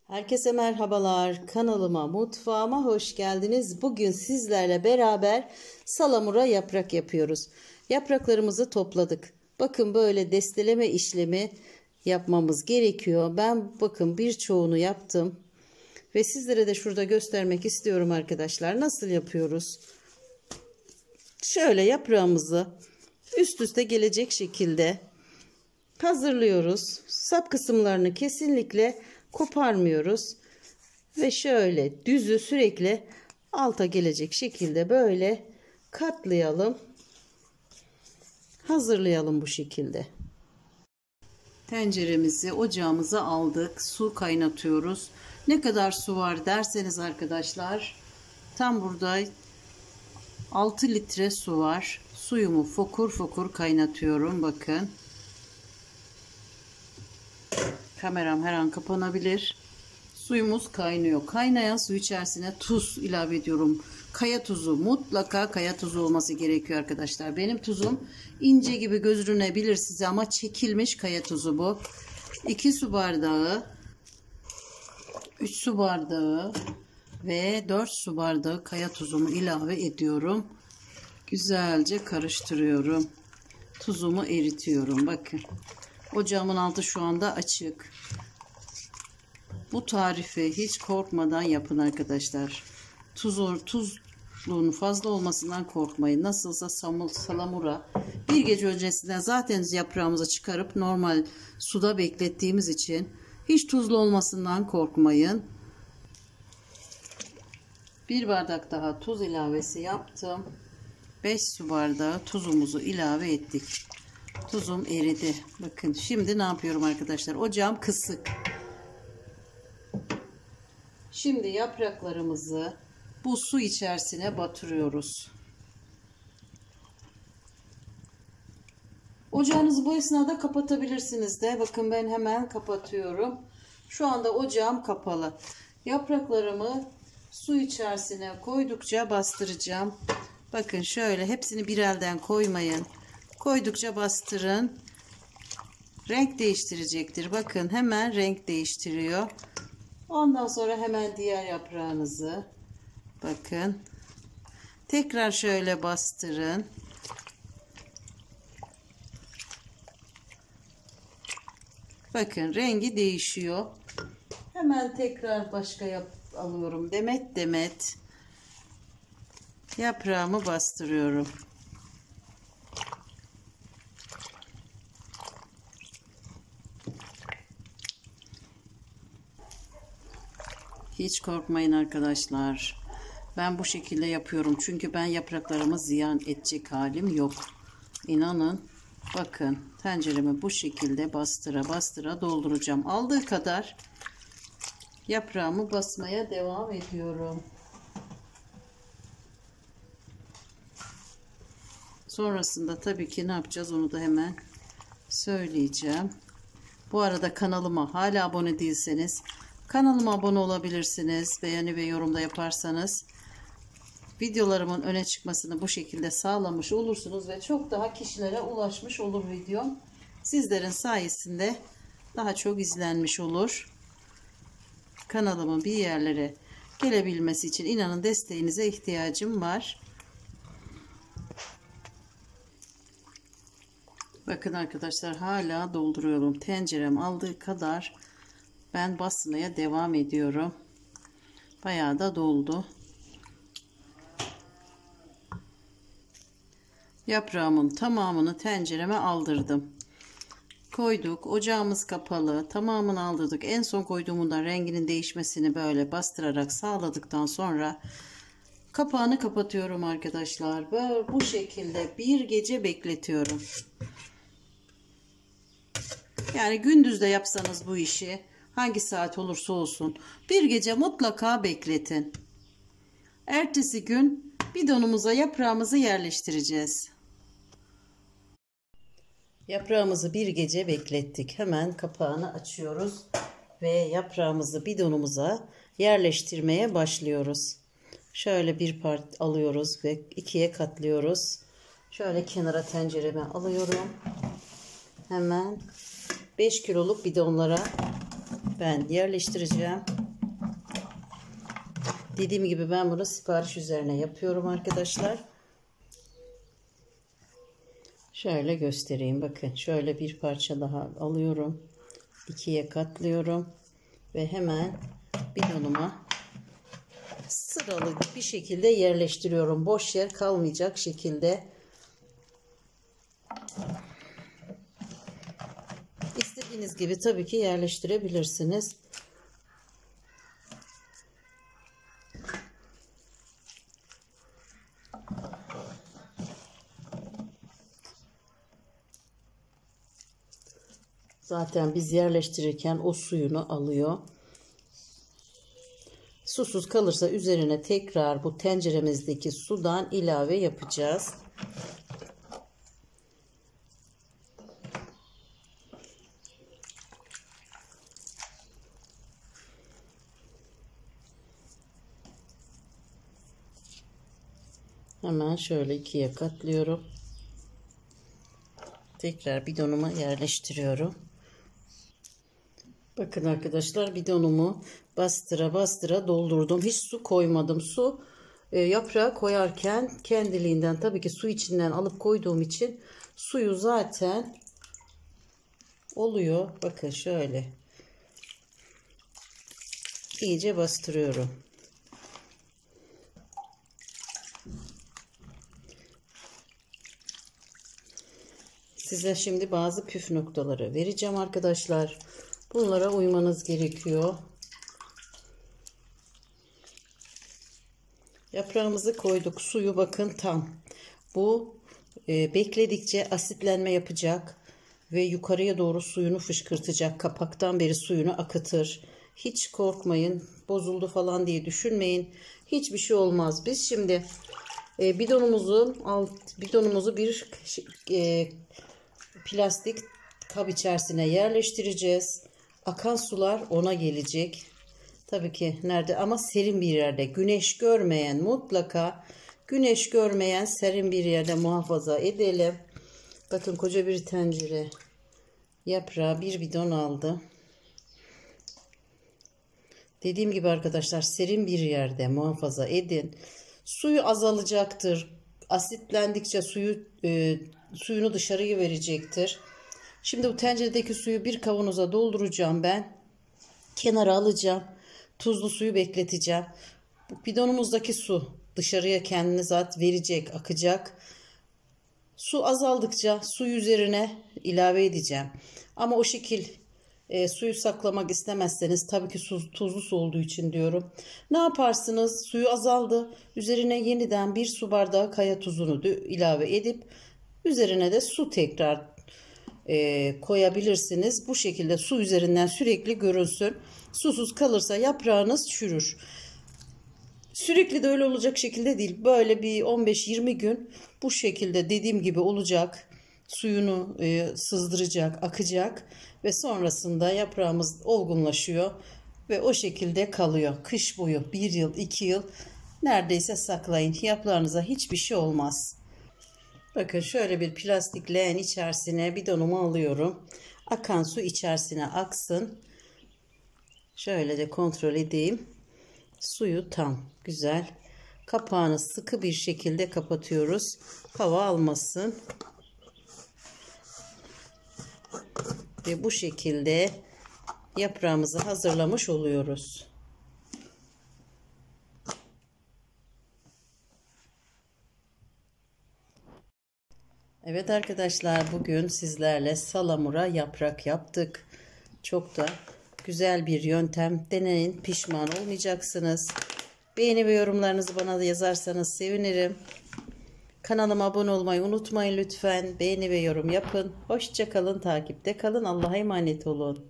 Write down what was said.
Herkese merhabalar. Kanalıma, mutfağıma hoş geldiniz. Bugün sizlerle beraber salamura yaprak yapıyoruz. Yapraklarımızı topladık. Bakın böyle desteleme işlemi yapmamız gerekiyor. Ben bakın birçoğunu yaptım. Ve sizlere de şurada göstermek istiyorum arkadaşlar. Nasıl yapıyoruz? Şöyle yaprağımızı üst üste gelecek şekilde hazırlıyoruz. Sap kısımlarını kesinlikle koparmıyoruz ve şöyle düzü sürekli alta gelecek şekilde böyle katlayalım, hazırlayalım bu şekilde. Tenceremizi ocağımıza aldık, su kaynatıyoruz. Ne kadar su var derseniz arkadaşlar, tam burada 6 litre su var. Suyumu fokur fokur kaynatıyorum. Bakın, kameram her an kapanabilir. Suyumuz kaynıyor. Kaynayan su içerisine tuz ilave ediyorum. Kaya tuzu, mutlaka kaya tuzu olması gerekiyor arkadaşlar. Benim tuzum ince gibi gözünebilir size ama çekilmiş kaya tuzu bu. 2 su bardağı, 3 su bardağı ve 4 su bardağı kaya tuzumu ilave ediyorum. Güzelce karıştırıyorum. Tuzumu eritiyorum. Bakın. Ocağımın altı şu anda açık. Bu tarifi hiç korkmadan yapın arkadaşlar. Tuzluğun fazla olmasından korkmayın. Nasılsa salamura bir gece öncesinden zaten yaprağımızı çıkarıp normal suda beklettiğimiz için hiç tuzlu olmasından korkmayın. Bir bardak daha tuz ilavesi yaptım. 5 su bardağı tuzumuzu ilave ettik. Tuzum eridi. Bakın şimdi ne yapıyorum arkadaşlar? Ocağım kısık. Şimdi yapraklarımızı bu su içerisine batırıyoruz. Ocağınızı bu esnada kapatabilirsiniz de. Bakın ben hemen kapatıyorum. Şu anda ocağım kapalı. Yapraklarımı su içerisine koydukça bastıracağım. Bakın şöyle hepsini bir elden koymayın. Koydukça bastırın. Renk değiştirecektir. Bakın hemen renk değiştiriyor. Ondan sonra hemen diğer yaprağınızı bakın. Tekrar şöyle bastırın. Bakın rengi değişiyor. Hemen tekrar başka alıyorum. Demet demet yaprağımı bastırıyorum. Hiç korkmayın arkadaşlar. Ben bu şekilde yapıyorum. Çünkü ben yapraklarımı ziyan edecek halim yok. İnanın. Bakın tenceremi bu şekilde bastıra bastıra dolduracağım. Aldığı kadar yaprağımı basmaya devam ediyorum. Sonrasında tabii ki ne yapacağız onu da hemen söyleyeceğim. Bu arada kanalıma hala abone değilseniz kanalıma abone olabilirsiniz. Beğeni ve yorumda yaparsanız videolarımın öne çıkmasını bu şekilde sağlamış olursunuz ve çok daha kişilere ulaşmış olur videom. Sizlerin sayesinde daha çok izlenmiş olur. Kanalımın bir yerlere gelebilmesi için inanın desteğinize ihtiyacım var. Bakın arkadaşlar hala dolduruyorum. Tencerem aldığı kadar ben basmaya devam ediyorum. Bayağı da doldu. Yaprağımın tamamını tencereme aldırdım. Koyduk. Ocağımız kapalı. Tamamını aldırdık. En son koyduğumda renginin değişmesini böyle bastırarak sağladıktan sonra kapağını kapatıyorum arkadaşlar. Böyle bu şekilde bir gece bekletiyorum. Yani gündüz de yapsanız bu işi hangi saat olursa olsun bir gece mutlaka bekletin. Ertesi gün bidonumuza yaprağımızı yerleştireceğiz. Yaprağımızı bir gece beklettik. Hemen kapağını açıyoruz ve yaprağımızı bidonumuza yerleştirmeye başlıyoruz. Şöyle bir part alıyoruz ve ikiye katlıyoruz. Şöyle kenara tencereme alıyorum. Hemen 5 kiloluk bidonlara ben yerleştireceğim. Dediğim gibi ben bunu sipariş üzerine yapıyorum arkadaşlar. Şöyle göstereyim. Bakın şöyle bir parça daha alıyorum. 2'ye katlıyorum. Ve hemen bidonuma sıralı bir şekilde yerleştiriyorum. Boş yer kalmayacak şekilde. İstediğiniz gibi tabii ki yerleştirebilirsiniz. Zaten biz yerleştirirken o suyunu alıyor. Susuz kalırsa üzerine tekrar bu tenceremizdeki sudan ilave yapacağız. Hemen şöyle 2'ye katlıyorum. Tekrar bidonuma yerleştiriyorum. Bakın arkadaşlar, bidonumu bastıra bastıra doldurdum. Hiç su koymadım. Su yaprağı koyarken kendiliğinden, tabii ki su içinden alıp koyduğum için suyu zaten oluyor. Bakın şöyle iyice bastırıyorum. Size şimdi bazı püf noktaları vereceğim arkadaşlar. Bunlara uymanız gerekiyor. Yaprağımızı koyduk. Suyu bakın tam. Bu bekledikçe asitlenme yapacak ve yukarıya doğru suyunu fışkırtacak. Kapaktan beri suyunu akıtır. Hiç korkmayın. Bozuldu falan diye düşünmeyin. Hiçbir şey olmaz. Biz şimdi bidonumuzu bir plastik kap içerisine yerleştireceğiz. Akan sular ona gelecek. Tabii ki nerede? Ama serin bir yerde. Güneş görmeyen, mutlaka güneş görmeyen serin bir yerde muhafaza edelim. Bakın koca bir tencere yaprağı, bir bidon aldı. Dediğim gibi arkadaşlar, serin bir yerde muhafaza edin. Suyu azalacaktır. Asitlendikçe suyunu dışarıya verecektir. Şimdi bu tenceredeki suyu bir kavanoza dolduracağım ben. Kenara alacağım. Tuzlu suyu bekleteceğim. Bu bidonumuzdaki su dışarıya kendini zaten verecek, akacak. Su azaldıkça suyu üzerine ilave edeceğim. Ama o şekil suyu saklamak istemezseniz, tabii ki tuzlu su olduğu için diyorum, ne yaparsınız? Suyu azaldı. Üzerine yeniden bir su bardağı kaya tuzunu ilave edip üzerine de su tekrar koyabilirsiniz. Bu şekilde su üzerinden sürekli görünsün. Susuz kalırsa yaprağınız çürür. Sürekli de öyle olacak şekilde değil. Böyle bir 15-20 gün bu şekilde dediğim gibi olacak. Suyunu sızdıracak, akacak ve sonrasında yaprağımız olgunlaşıyor ve o şekilde kalıyor. Kış boyu 1 yıl, 2 yıl neredeyse saklayın. Yaprağınıza hiçbir şey olmaz. Bakın şöyle bir plastik leğen içerisine bidonumu alıyorum. Akan su içerisine aksın. Şöyle de kontrol edeyim. Suyu tam güzel. Kapağını sıkı bir şekilde kapatıyoruz. Hava almasın. Ve bu şekilde yaprağımızı hazırlamış oluyoruz. Evet arkadaşlar, bugün sizlerle salamura yaprak yaptık. Çok da güzel bir yöntem. Deneyin, pişman olmayacaksınız. Beğeni ve yorumlarınızı bana da yazarsanız sevinirim. Kanalıma abone olmayı unutmayın lütfen. Beğeni ve yorum yapın. Hoşça kalın, takipte kalın. Allah'a emanet olun.